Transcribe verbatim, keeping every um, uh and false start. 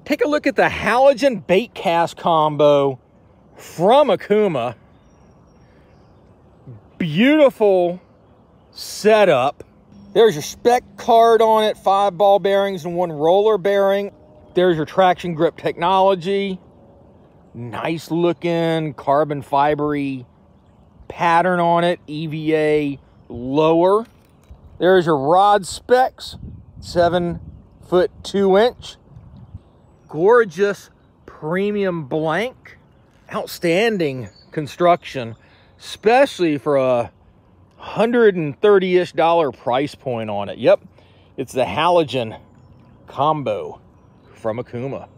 Take a look at the Halogen bait cast combo from Okuma. Beautiful setup. There's your spec card on it, five ball bearings and one roller bearing. There's your traction grip technology. Nice looking carbon fibery pattern on it, E V A lower. There's your rod specs, seven foot two inch. Gorgeous premium blank. Outstanding construction, especially for a one hundred thirty-ish dollar price point on it. Yep, it's the Halogen combo from Okuma.